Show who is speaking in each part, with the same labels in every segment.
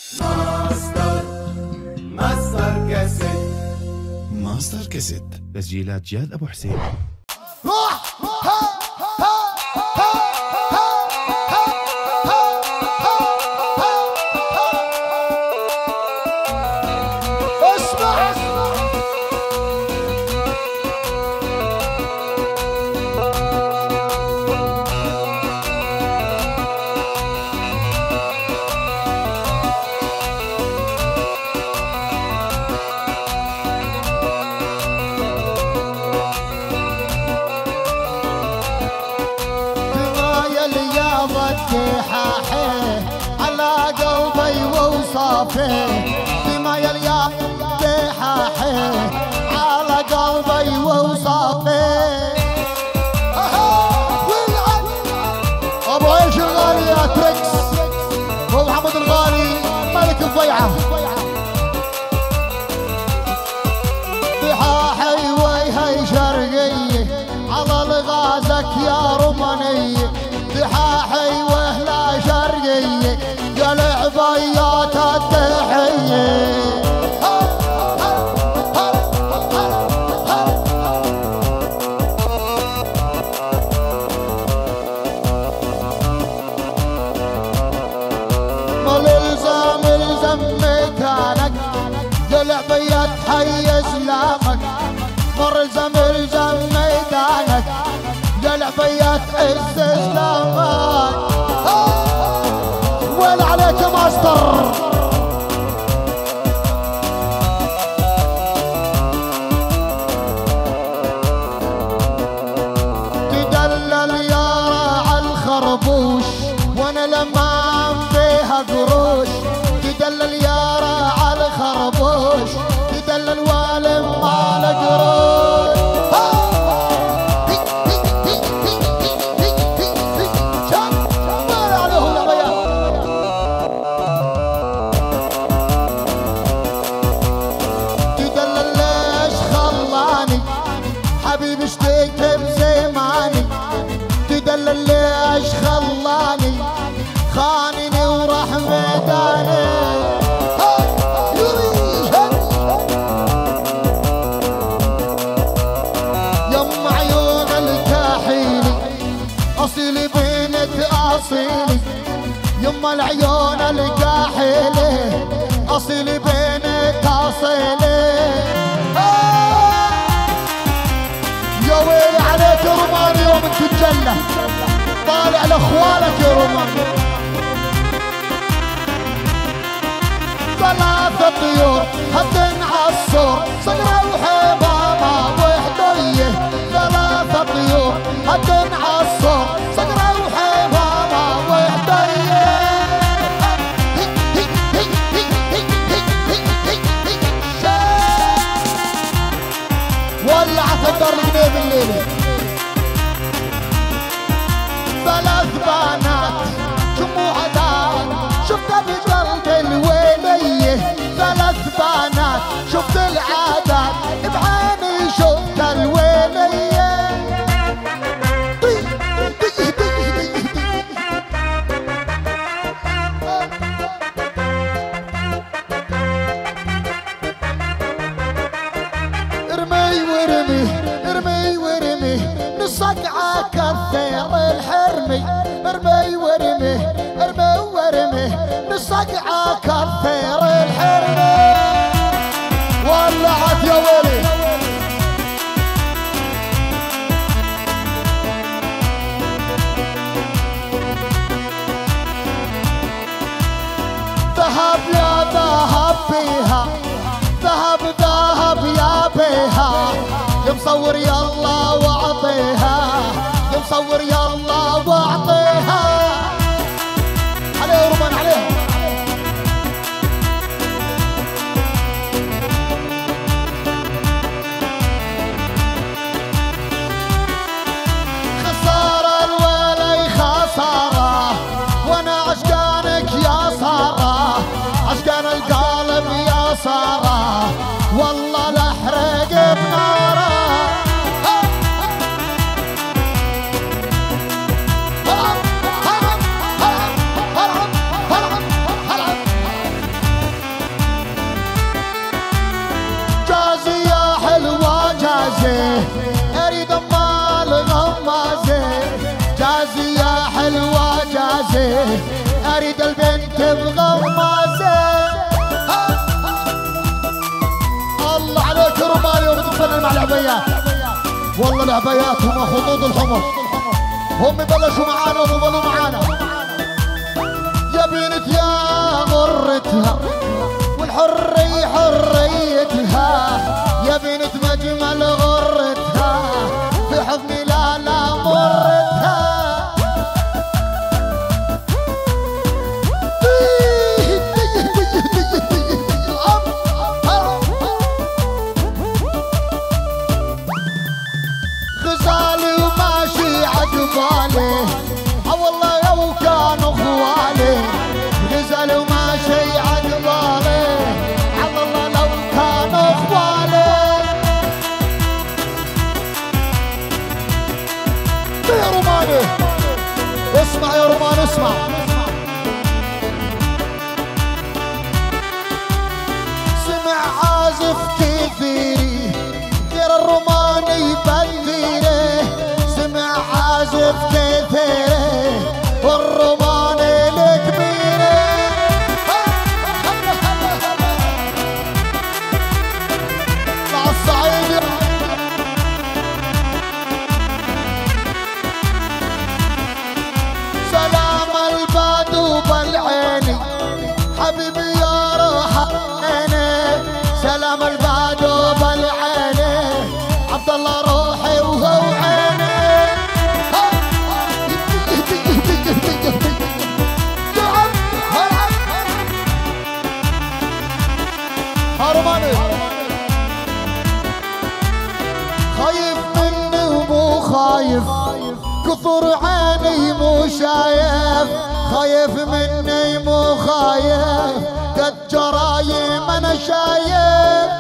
Speaker 1: ماستر كاسيت تسجيلات جاد ابو حسين.
Speaker 2: على قلبي ووصافي بما يليا بحاحي على قلبي ووصافي ابو عيش الغالي يا تريكس ومحمد الغالي ملك الضيعه بحاحي ويهي شرقيه على الغازك يا رومانيه بحاحي وهلا شرقيه يا العبيات التحيه ملزم مكانك يا العبيات حي اسلامك ملزم ميدانك يا العبيات استسلامك وين عليك يا ماستر تدلل يا راعى الخربوش وانا لما فيها قروش تدلل يا راعى الخربوش تدلل والم على قروش حبيبي اشتقت بزماني تدلل ليش خلاني خانني وراح ميداني يم عيون الكاحيلي اصيلي بنت اصيلي يم العيون الكاحيلي اصيلي بنت اصيلي يا ويلي عليك يا رومان يوم تتجلى طالع لاخوانك يا رومان ثلاثة طيور هدن عالصور صقرة وحمامة وحدية ثلاثة طيور هدن عالصور صقرة وحمامة وحدية ولعت الدار الجنيه بالليل ثلاث بنات شموع عداد شفتها بقلب الويلية ثلاث بنات شفت العادات بعيني شفت الويلية ارمي ورمي نصقعة كثير الحرمي ارمي ورمي نصقعة كثير الحرمي ولعت يا ويلي ذهب يا ذهب بيها ذهب يا بيها يا مصور يلا واعطيها يا مصور يلا واعطيها عليه رومان عليه خسارة الولي خسارة وانا عشقانك يا سارة عشقان القلب يا سارة والله لحرق بناره غمازة اريد البنت بغمازة. الله عليك رماني وبتتفنن مع العبيات. والله العبيات هم خطوط الحمر، هم بلشوا معانا وبظلوا معانا. يا بنت يا غرتها والحرية حريتها، يا بنت مجمل غرتها في حضني لا لا مرتها. غزالي وماشي عجبالي والله لو كانوا خوالي، غزالي وماشي عجبالي على الله لو كانوا خوالي. يا روماني اسمع يا رومان اسمع، سمع عازف كثيري غير الروماني بديره، سمع عازف كثيري والروماني الكبيره. مع الصعيد سلام البدو بالعيني حبيبي يا روح عيني، سلام البدو بالعيني عبد الله روحي وهو عيني. هرماني خايف مني ومو خايف، كثر عيني مو شايف، خايف مني مو خايف، قد جرايم انا شايف.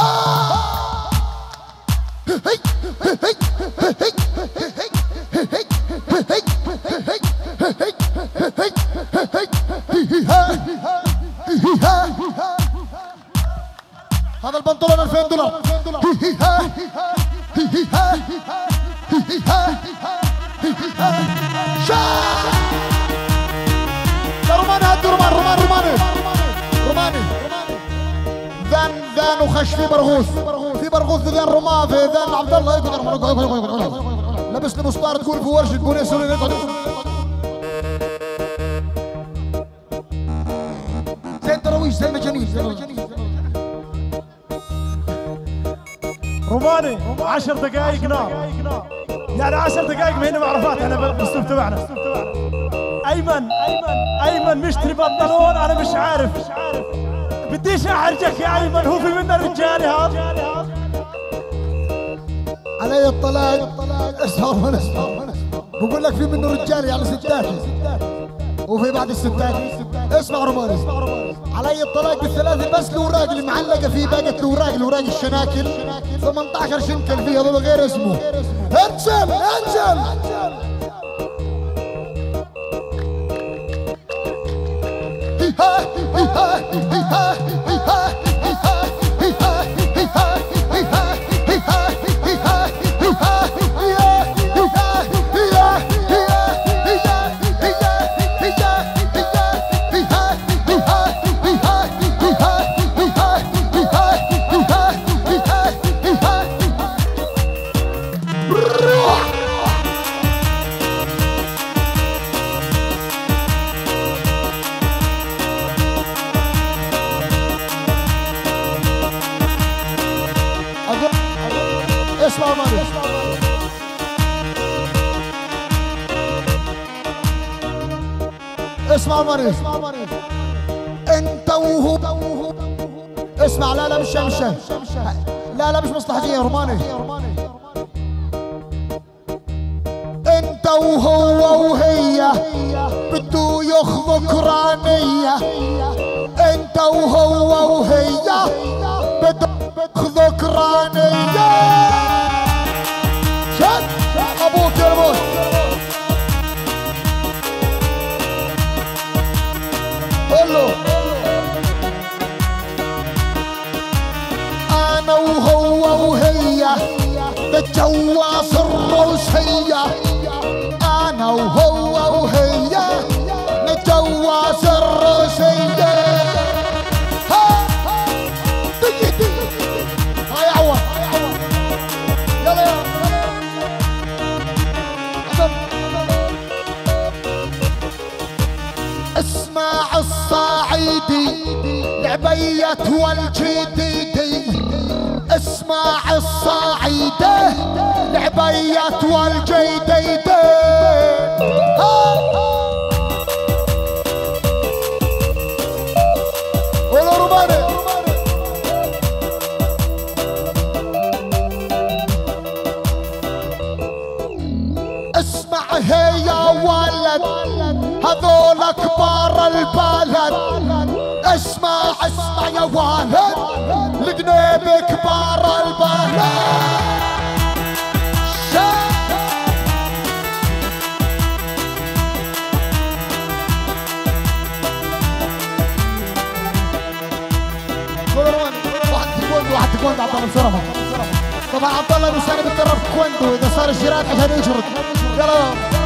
Speaker 2: هذا البنطلون $2000. يا روماني هدي روماني ذان وخش في برغوث، في برغوث ذان رماه، في ذان عبد الله يقعد لبس لي مسطار تقول في ورشه تقول يسولي يقعد زي الدراويش زي المجانين.
Speaker 3: روماني 10 دقائق نار، يعني 10 دقائق ما هنا معرفات احنا بالاسلوب تبعنا. ايمن مشتري بنطلون انا مش عارف، بديش احرجك يا ايمن، هو في منا رجالي هذا
Speaker 2: علي الطلاق. اسمع بقول لك في منه رجالي على ستات وفي بعد الستات. اسمع روماني علي الطلاق بالثلاثه بس الاوراق اللي معلقه فيه باقت الاوراق الشناكل 18 شنكل فيها هذول غير اسمه. انزل اسمع مريض انت وهو. اسمع لا مش لا مش مصلحجية يا روماني. انت وهو وهي بده ياخذوا كرانية، انت وهو وهي بده ياخذوا كرانية. شد ابوك يا ابوك قوله انا وهو وهي بتجوز الروسية، انا وهو وهي جواز الرشيدة هاي عوض يلا يلا اسمع الصعيدي لعبية والجديدي اسمع الصعيدة لعبية والجديدي ولا روماني اسمع هي يا ولد هذول كبار البلد اسمع اسمع يا ولد القنيب كبار البلد واحد تكوندو عبد الله بسرعه طبعا عبد الله بيساند الطرف كوندو اذا صار الجيران عشان يجرد يلا